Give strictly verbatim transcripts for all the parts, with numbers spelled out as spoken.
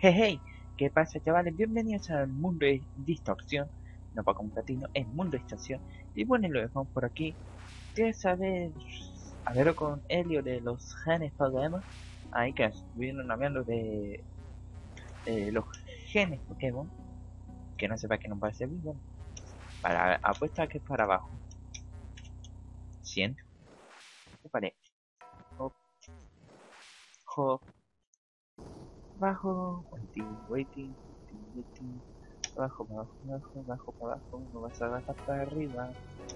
Hey, hey, ¿qué pasa, chavales? Bienvenidos al mundo de distorsión. No para un platino, es mundo de distorsión. Y bueno, lo dejamos por aquí. ¿Quieres saber? A ver, con Helio de los genes Pokémon. Ahí que estuvieron hablando de, de los genes Pokémon. Que no sepa que no parece bien. Bueno, para apuesta que es para abajo. cien. ¿Qué parece? Hop, hop, bajo, waiting, waiting, waiting, waiting. Abajo, para abajo, para abajo, abajo, para abajo. No vas a bajar para arriba.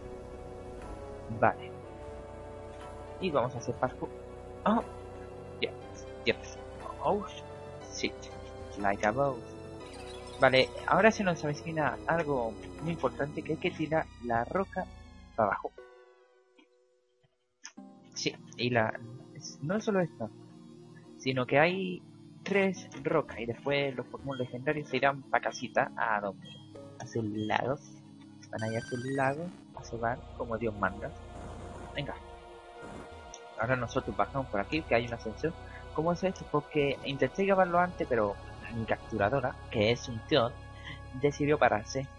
Vale. Y vamos a hacer parkour. Oh, yes, yes. Oh, shit. Like a boss. Vale, ahora se nos avecina algo muy importante, que hay que tirar la roca para abajo. Sí, y la... no es solo esto, sino que hay tres rocas y después los Pokémon legendarios se irán para casita a donde, a sus lagos. Van a ir a sus lagos a jugar como Dios manda. Venga. Ahora nosotros bajamos por aquí, que hay una ascensor. ¿Cómo es esto? Porque intenté grabarlo antes, pero mi capturadora, que es un tío, decidió pararse.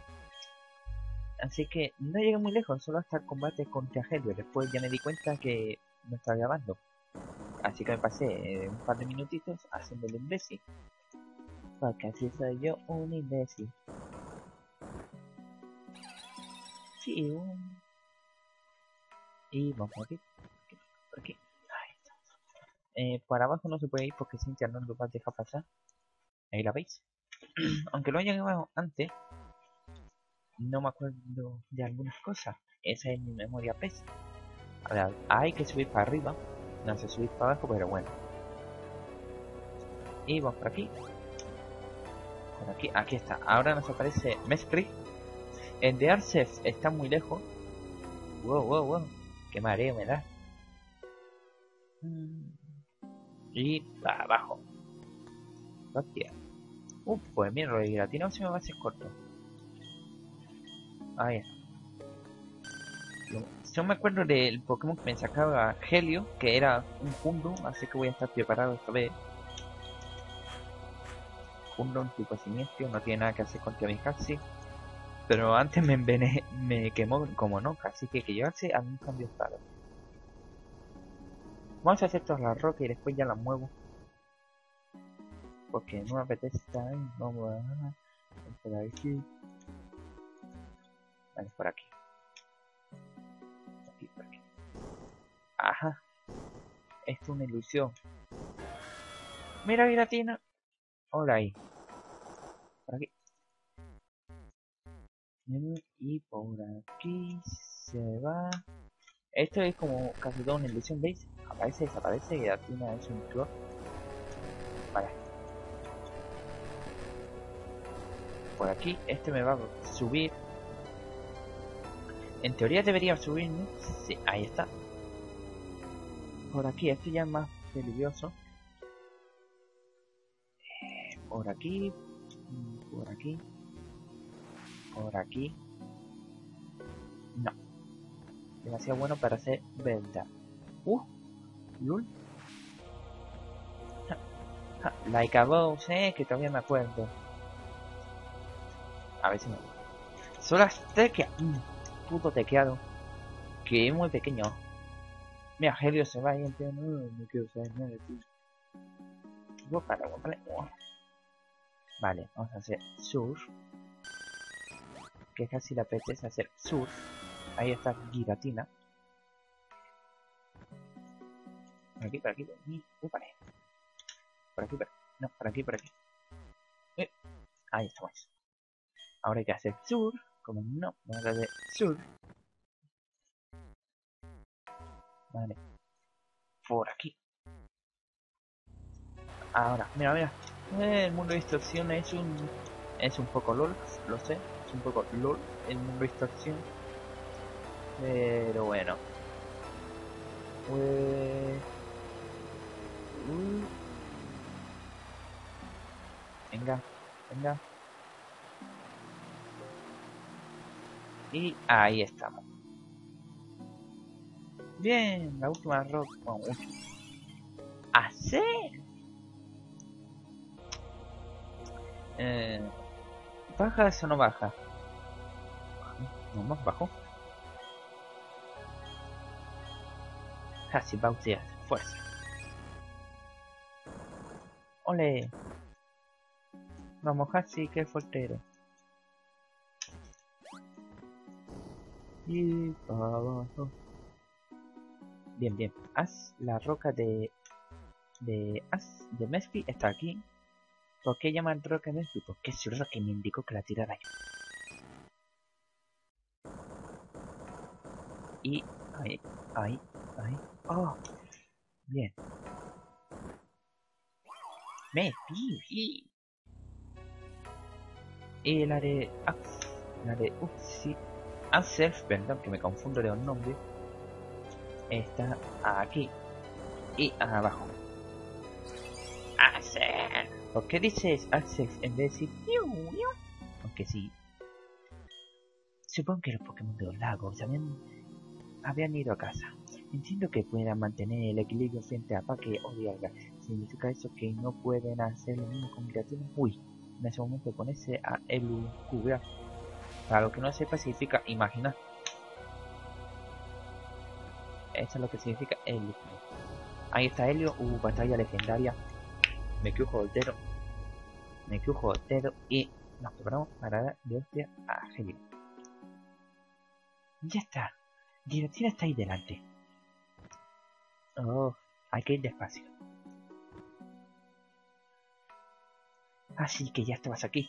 Así que no llegué muy lejos, solo hasta el combate contra Helio. Después ya me di cuenta que no estaba grabando. Así que me pasé eh, un par de minutitos haciendo el imbécil. Porque así soy yo, un imbécil. Sí, un... Y vamos por aquí. Por aquí. Ahí está. Eh, por abajo no se puede ir porque Cintia no lo va a dejar pasar. Ahí la veis. Aunque lo haya grabado antes, no me acuerdo de algunas cosas. Esa es mi memoria pesa. Ahora, hay que subir para arriba. No sé subir para abajo, pero bueno. Y vamos por aquí. Por aquí, aquí está. Ahora nos aparece Mesprit. El de Arceus está muy lejos. Wow, wow, wow. Qué mareo me da. Y para abajo. Hostia. Uh, pues mira, lo de Giratina se me va a hacer corto. Ahí está. Yo me acuerdo del Pokémon que me sacaba Helio, que era un Houndoom, así que voy a estar preparado esta vez. Houndoom tipo siniestro, no tiene nada que hacer contra mi Caxi. Pero antes me envenené, me quemó como no, así que hay que llevarse a un cambio estado. Vamos a hacer todas las rocas y después ya las muevo. Porque no me apetece estar ahí, vamos a... por aquí. Vale, por aquí. Por aquí, por aquí. Ajá. Esto es una ilusión. Mira, Giratina. Hola ahí. Por aquí. Y por aquí se va. Esto es como casi toda una ilusión, ¿veis? Aparece, desaparece, Giratina es un flor. Vale. Por aquí, este me va a subir. En teoría debería subir, ¿no? Sí, ahí está. Por aquí, esto ya es más peligroso. Eh, por aquí. Por aquí. Por aquí. No. Demasiado bueno para ser verdad. Uh. Lul. Ja, ja, like a boss, eh, que todavía me acuerdo. A ver si me... Solo las tequeas. Mm, puto tequeado. Que es muy pequeño. Mira, Helio se va ahí en no, no quiero saber nada de ti. Guápala, guápala. Vale, vamos a hacer surf. Que casi le apetece hacer surf. Ahí está Giratina. Por aquí, por aquí, por aquí. Guápala. Por aquí, por aquí. No, por aquí, por aquí. Eh, ahí estamos. Ahora hay que hacer surf. Como no, vamos a hacer surf. Vale. Por aquí. Ahora, mira, mira. Eh, el mundo de distorsión es un... Es un poco LOL, lo sé. Es un poco LOL el mundo de distorsión. Pero bueno. Pues... Uh. Venga, venga. Y ahí estamos. Bien, la última rock. Bueno, hacer. Eh, ¿Bajas o no baja? No, más bajo. Casi bauteas, fuerza. Ole. Vamos, Hatsi, que fuerte eres. Y para abajo. Bien, bien. Haz la roca de... De... Haz de Mespi está aquí. ¿Por qué llaman roca de Mespi? Porque es el que me indicó que la tirara yo. Y... Ahí, ahí, ahí. ¡Oh! Bien. Mespi. Y la de... Ax, la de... Upsi. Aself, perdón, que me confundo de un nombre. Está aquí. Y abajo. Aself. ¿Por qué dices Aself en vez de decir... Aunque sí. Supongo que los Pokémon de los lagos habían, habían ido a casa. Entiendo que puedan mantener el equilibrio frente a Pake o Dialga. ¿Significa eso que no pueden hacer lo mismo con criaturas? Uy, en ese momento ponerse a elucubrar. Para lo que no sepa significa imaginar. Eso es lo que significa elucubrar. Ahí está Helio, uh, batalla legendaria. Me crujo el dedo. Me crujo el dedo y nos preparamos para dar de hostia a Helio. Ya está. Giratina está ahí delante. Oh, hay que ir despacio. Así que ya estabas aquí.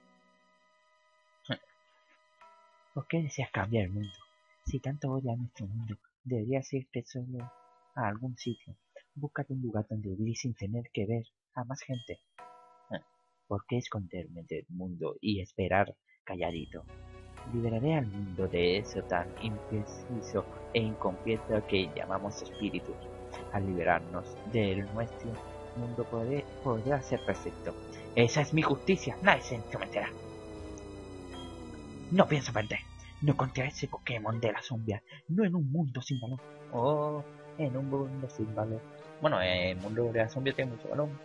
¿Por qué deseas cambiar el mundo? Si tanto odias a nuestro mundo, deberías irte solo a algún sitio. Búscate un lugar donde vivir sin tener que ver a más gente. ¿Por qué esconderme del mundo y esperar calladito? Liberaré al mundo de eso tan impreciso e incompleto que llamamos espíritus. Al liberarnos de nuestro mundo podré, podrá ser perfecto. Esa es mi justicia, nadie se meterá. No pienso perder. No contra ese Pokémon de la sombra. No en un mundo sin valor. Oh, en un mundo sin valor. Bueno, el mundo de la sombra tiene mucho valor.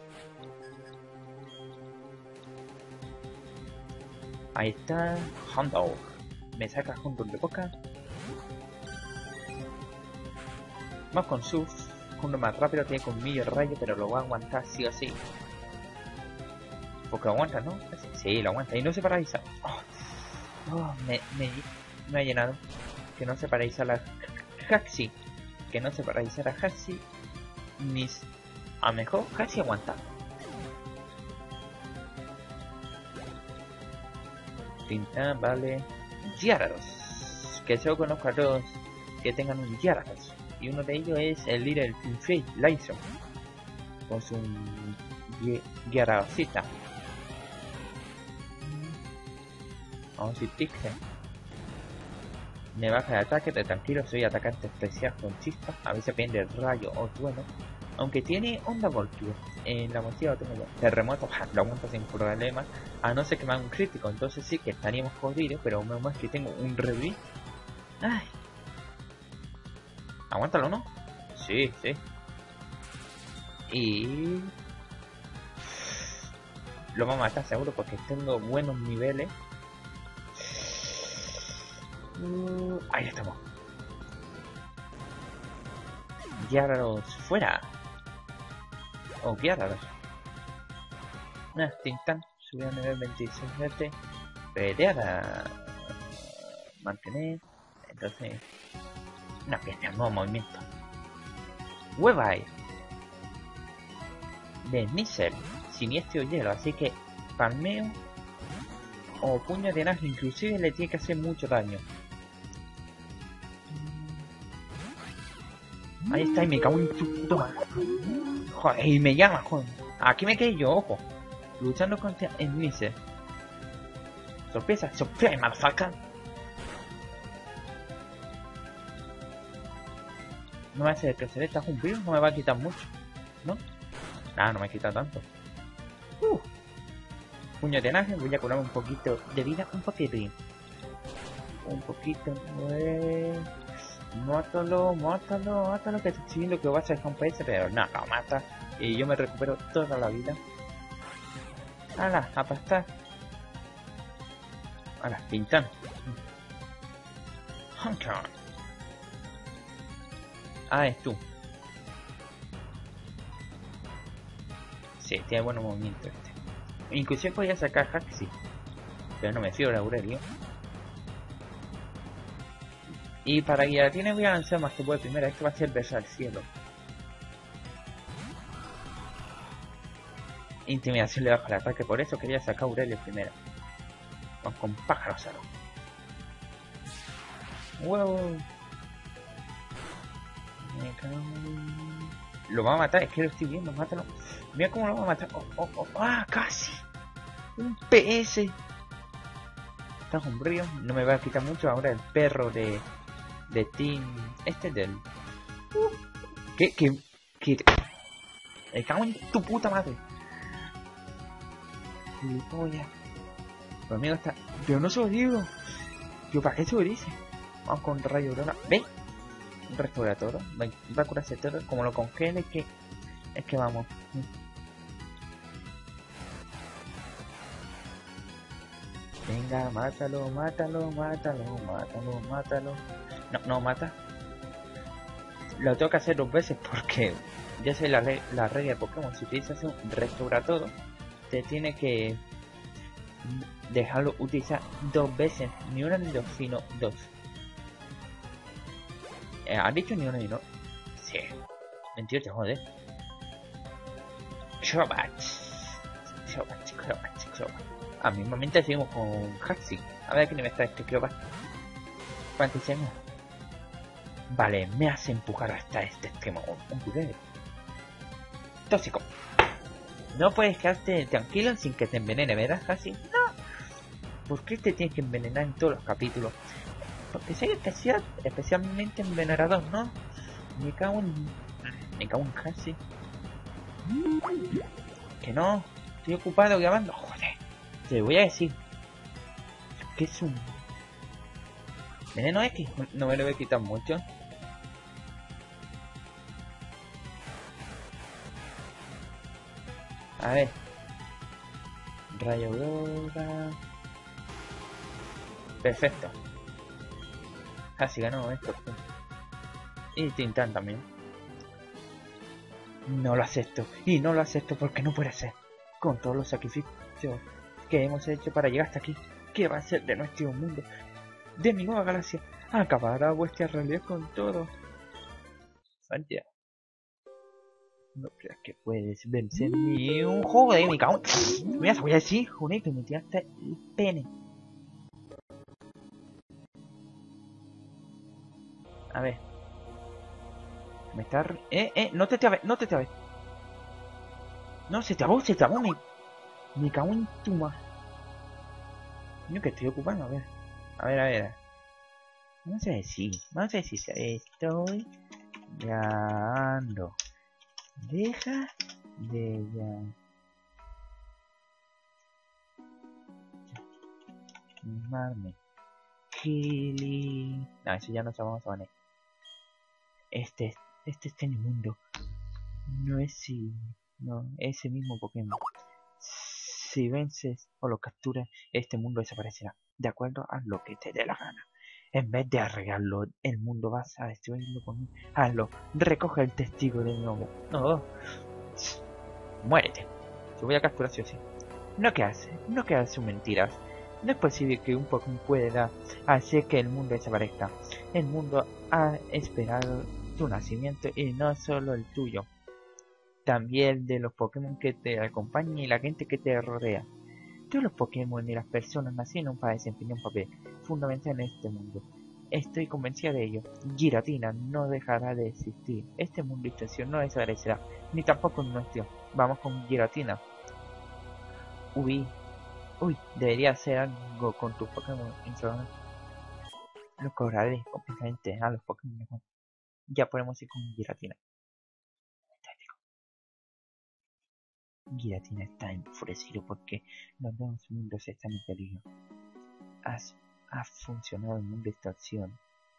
Ahí está. Hondo. Me saca junto de boca. Vamos con Surf. Uno más rápido, tiene colmillo rayo, pero lo va a aguantar sí o sí. Porque lo aguanta, ¿no? Sí, lo aguanta. Y no se paraliza. Oh, oh me, me, me ha llenado. Que no se paraliza la Haxi. Que no se paraliza la Haxi. Ni... A mejor Haxi aguanta. Tinta, vale. Gyarados. Que yo conozco a todos que tengan un Gyarados. Y uno de ellos es el líder Finfei, Lyson. Con su Gyaradosita. Vamos a ir Tixen. Me baja de ataque, te tranquilo, soy atacante especial con chispas. A veces pierde rayo o trueno. Aunque tiene onda golpeo. En la mochila lo tengo yo. Terremoto, ja, lo aguanto sin problema. A no ser que me haga un crítico, entonces sí que estaríamos jodidos. Pero menos mal que tengo un revive. Ay. Aguántalo, ¿no? Sí, sí. Y... lo vamos a matar seguro porque tengo buenos niveles. Uh, ahí estamos. Gyarados fuera. Oh, Gyarados. Una Tintan. Subió a nivel veintiséis. Peleada. Mantener. Entonces... una pieza, un nuevo movimiento. Weavile. De Nisel. Siniestro hielo. Así que palmeo o puño de nazo. Inclusive le tiene que hacer mucho daño. Ahí está, y me cago en tu puto madre. Joder, y me llama, joder. Aquí me quedé yo, ojo. Luchando contra el Nisel. Sorpresa, sorpresa, motherfucker. No me hace que se le está un virus, no me va a quitar mucho, ¿no? Nada, no me quita tanto. Uh. Puño de naje, voy a curarme un poquito de vida, un poquitín. Un poquito, pues... Mátalo, mátalo, mátalo, que estoy viendo que vas a dejar un P S, pero no, lo mata. Y yo me recupero toda la vida. ¡Hala! ¡A pastar! ¡Hala! ¡Pintan! ¡Hunter! Ah, es tú. Sí, tiene buen movimiento este. Inclusive podía sacar Haxi. Pero no me fío de Aurelio. Y para Guillotina voy a lanzar más que puede primero. Esto va a ser beso al cielo. Intimidación le baja el ataque. Por eso quería sacar a Aurelio primero. Vamos con pájaro salo. Wow. Lo va a matar. Es que lo estoy viendo. Mátalo. Mira cómo lo va a matar. Oh, oh, oh. Ah, casi. Un P S. Está sombrío. No me va a quitar mucho. Ahora el perro de... De Team... Este es del... ¿Qué? ¿Qué? ¿Qué? Me cago en tu puta madre. Gilipollas. Conmigo está... Pero no se lo digo. Yo, ¿para qué se lo dice? Vamos con rayo aurora. ¿Ven? Restaura todo. Va a curarse todo. Como lo congele, es que... Es que vamos. Venga, mátalo, mátalo, mátalo, mátalo, mátalo. No, no mata. Lo tengo que hacer dos veces porque ya sé la, re la regla de Pokémon. Si utilizas un restaura todo, te tiene que dejarlo utilizar dos veces. Ni una ni dos, sino dos. Eh, ¿Has dicho ni una ni no? Sí. Mentira, te jode. Crobat. Crobat, Crobat, Crobat. Ah, mismamente seguimos con Haxi. A ver qué nivel está este Crobat. ¿Cuántos años? Vale, me hace empujar hasta este extremo. Un puré. Tóxico. No puedes quedarte tranquilo sin que te envenene, ¿verdad, Haxi? No. ¿Por qué te tienes que envenenar en todos los capítulos? Porque soy especial, especialmente envenenador, ¿no? Me cago en... Me cago en Haxi. Que no. Estoy ocupado grabando. Joder. Te voy a decir. Que es un... Veneno X. No me lo voy a quitar mucho. A ver. Rayo aurora. Perfecto. Casi ganó esto. Y Tintán también. No lo acepto. Y no lo acepto porque no puede ser. Con todos los sacrificios que hemos hecho para llegar hasta aquí. ¿Qué va a ser de nuestro mundo? De mi nueva galaxia. Acabará vuestra realidad con todo. Vaya. No creas que puedes vencer ni un juego de mi cabrón. Mira, te voy a decir, joder, que me tiraste el pene. A ver. Me está... Eh, eh, no te te no te te No, se trabó, se trabó, me... Me cago en tu madre. Yo que estoy ocupando, a ver. A ver, a ver. Vamos a decir, vamos a decir, estoy grabando. Deja de ya. Llamarme Kili. No, eso ya no se vamos a poner. Este, este extraño mundo no es si, no, ese mismo Pokémon. Si vences o lo capturas, este mundo desaparecerá, de acuerdo a lo que te dé la gana. En vez de arreglarlo, el mundo vas a destruirlo con... Hazlo, recoge el testigo de mi nombre. No, muérete. Te voy a capturar sí o sí. No que hace, no que hace mentiras. No es posible que un Pokémon pueda hacer que el mundo desaparezca. El mundo ha esperado tu nacimiento y no solo el tuyo. También de los Pokémon que te acompañan y la gente que te rodea. Todos los Pokémon y las personas nacieron para desempeñar un papel fundamental en este mundo. Estoy convencida de ello. Giratina no dejará de existir. Este mundo y estación no desaparecerá, ni tampoco el nuestro. Vamos con Giratina. Uy, uy, debería hacer algo con tus Pokémon. Los cobraré completamente a los Pokémon mejor. Ya podemos ir con Giratina. Giratina está enfurecido porque los dos mundos están en peligro. Has, ha funcionado el mundo de extracción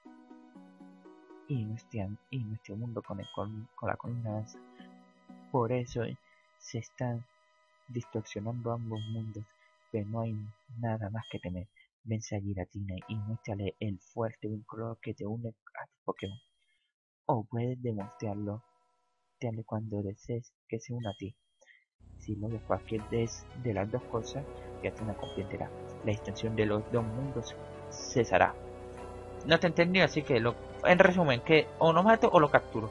y nuestro, y nuestro mundo con, el, con, con la columna danza. Por eso se están distorsionando ambos mundos, pero no hay nada más que temer. Vence a Giratina y muéstrale el fuerte vínculo que te une a tu Pokémon. O puedes demostrarlo cuando desees que se una a ti. Si logras cualquier de, de las dos cosas, Giratina comprenderá. La extensión de los dos mundos cesará. No te entendí, así que lo, en resumen, que o lo mato o lo capturo.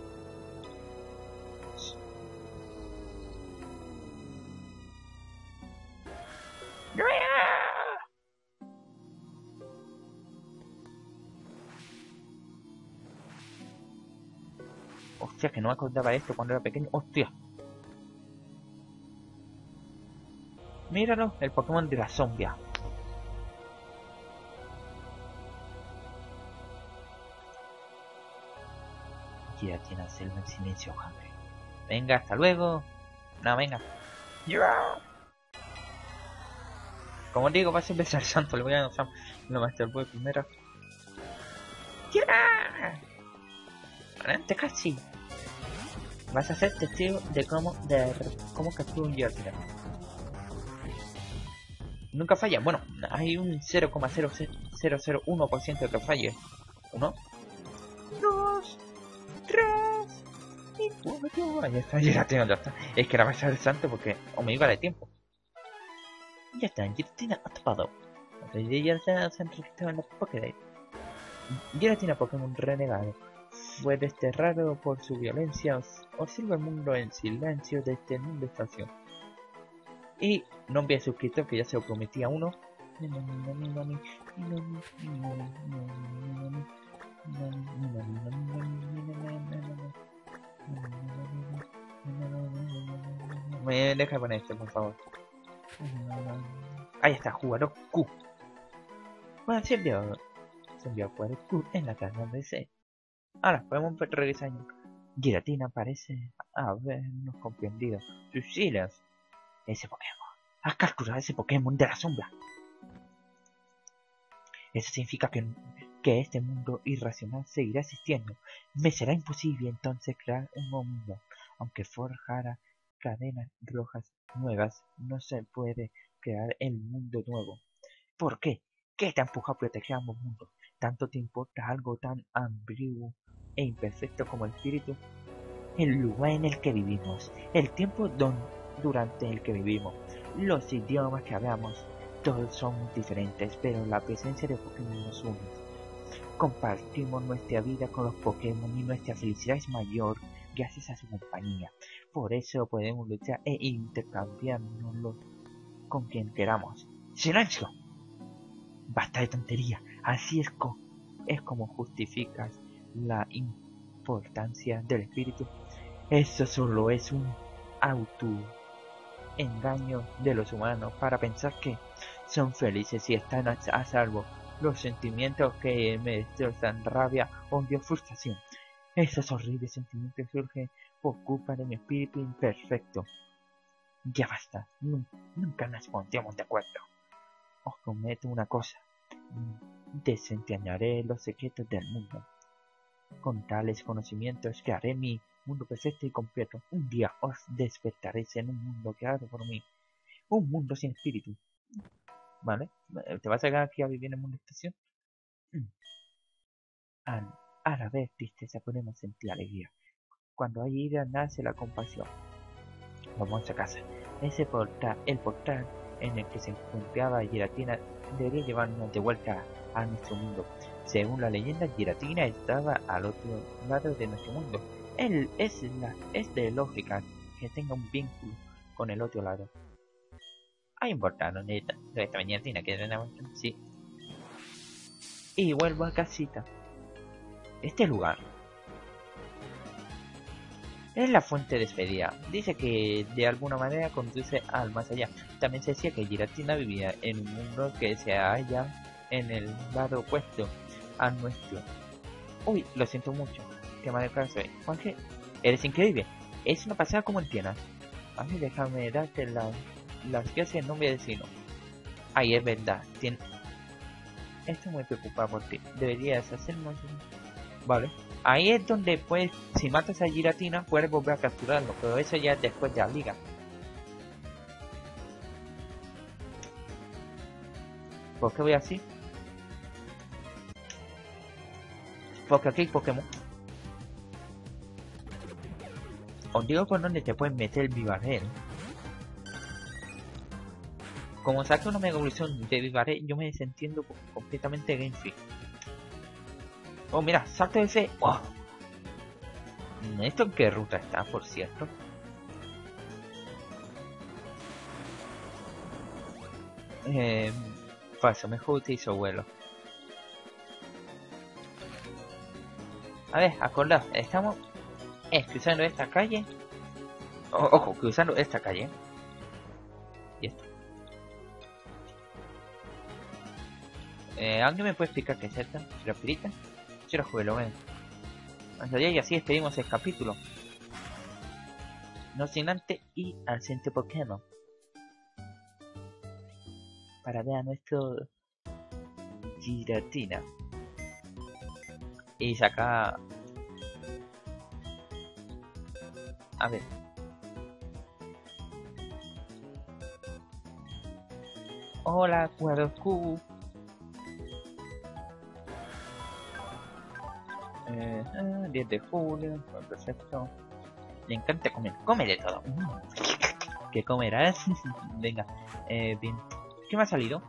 Hostia, que no me acordaba de esto cuando era pequeño. Hostia. Míralo, el Pokémon de la zombia. Giratina selva en silencio, hambre. Venga, hasta luego. No, venga. Como digo, va a ser el santo. Le voy a usar lo Master Boy primero. ¡Ya! Adelante, casi. Vas a ser testigo de cómo, de cómo captura un Giratina. Nunca falla. Bueno, hay un cero coma cero cero cero uno por ciento de que falle. Uno, dos, tres y cuatro. Ahí está, Giratina, ya está. Es que era más el santo porque o me iba de tiempo. Ya está, Giratina atrapado. Los de Giratina se han registrado en la Pokédex. Giratina Pokémon renegado. Fue desterrado por su violencia. Observa el mundo en silencio desde una estación. Y no envíe suscriptor que ya se lo prometía a uno. Me deja de poner esto, por favor. Ahí está, jugador Q. Bueno, se envió. Se envió a jugador Q en la casa de C. Ahora, podemos regresar. Giratina parece habernos comprendido. Sus hilos. Ese Pokémon. Has capturado ese Pokémon de la sombra. Eso significa que, que este mundo irracional seguirá existiendo. Me será imposible entonces crear un nuevo mundo. Aunque forjara cadenas rojas nuevas, no se puede crear el mundo nuevo. ¿Por qué? ¿Qué te empuja a proteger ambos mundos? ¿Tanto te importa algo tan ambiguo e imperfecto como el espíritu? El lugar en el que vivimos, el tiempo don, durante el que vivimos, los idiomas que hablamos, todos somos diferentes, pero la presencia de Pokémon nos une. Compartimos nuestra vida con los Pokémon y nuestra felicidad es mayor gracias a su compañía. Por eso podemos luchar e intercambiarnos con quien queramos. ¡Silencio! Basta de tontería. Así es, co es como justificas la importancia del espíritu. Eso solo es un auto-engaño de los humanos para pensar que son felices y están a, a salvo. Los sentimientos que me destrozan, rabia, odio, frustración. Esos horribles sentimientos surgen por culpa de mi espíritu imperfecto. Ya basta. Nunca, nunca nos pondremos de acuerdo. Os prometo una cosa. Desentrañaré los secretos del mundo. Con tales conocimientos crearé mi mundo perfecto y completo. Un día os despertaréis en un mundo creado por mí. Un mundo sin espíritu. ¿Vale? ¿Te vas a quedar aquí a vivir en una estación? Al, al haber tristeza podemos sentir alegría. Cuando hay ira nace la compasión. Vamos a casa. Ese portal, el portal en el que se encontraba Giratina debería llevarnos de vuelta a nuestro mundo. Según la leyenda, Giratina estaba al otro lado de nuestro mundo. Él es, la, es de lógica que tenga un vínculo con el otro lado. Hay un portal donde esta, donde esta Giratina que tenemos, sí. Y vuelvo a casita. Este lugar es la fuente de despedida. Dice que de alguna manera conduce al más allá. También se decía que Giratina vivía en un mundo que se halla en el lado opuesto a nuestro. Uy, lo siento mucho. Qué mal caso soy. Juanje, eres increíble. Es una pasada como entiendas. A mí déjame darte la, las gracias en nombre del vecino. Ay, es verdad. Tien... Estoy muy preocupado por ti. Deberías hacernos un... Vale. Ahí es donde puedes, si matas a Giratina, puedes volver a capturarlo, pero eso ya es después de la liga. ¿Por qué voy así? Porque aquí hay Pokémon. Os digo por dónde te puedes meter el Vivarel. Como saque una mega evolución de Vivarel, yo me desentiendo completamente de Game Freak. Oh, mira, salto de fe. Oh. ¿Esto en qué ruta está, por cierto? Eh, paso, mejor utilizo vuelo. A ver, acordad, estamos eh, cruzando esta calle. O, ojo, cruzando esta calle. Y esto. Eh, ¿Alguien me puede explicar qué es esta? ¿Rapidita? Yo la jugué, lo ven. Y así despedimos el capítulo. No sin antes y al siguiente Pokémon. Para ver a nuestro Giratina. Y saca... A ver. Hola, Cuadrocu. Eh, eh, diez de julio. Perfecto. Le encanta comer. Come de todo. ¿Qué comerás? Venga. Eh, bien. ¿Qué me ha salido?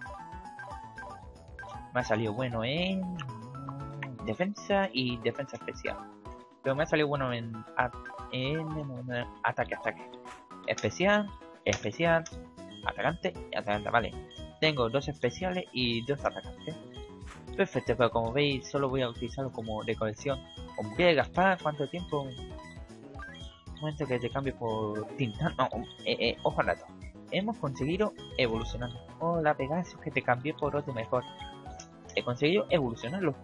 Me ha salido bueno en defensa y defensa especial. Pero me ha salido bueno en, en, en ataque, ataque. Especial, especial, atacante y atacante. Vale. Tengo dos especiales y dos atacantes. Perfecto, pero como veis solo voy a utilizarlo como de colección. Como voy a gastar cuánto tiempo. Un momento que te cambie por tinta. No, eh, eh, ojo al dato. Hemos conseguido evolucionar. Hola Pegasus, que te cambié por otro mejor. He conseguido evolucionarlo.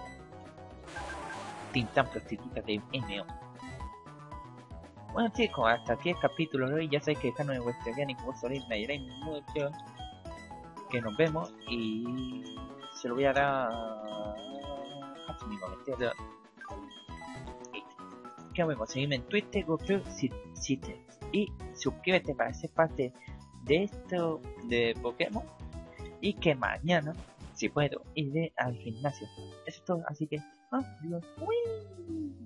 Tintán prostituta de M O. Bueno chicos, hasta aquí el capítulo de hoy. Ya sabéis que dejarnos en vuestra guía ni como soléis me ayudáis mucho. Que nos vemos y se lo voy a dar a mi comentario. Que vemos, seguidme en Twitter, Google, Twitter y suscríbete para ser parte de esto de Pokémon y que mañana, si puedo, iré al gimnasio. Eso es todo, así que adiós. ¡Uy!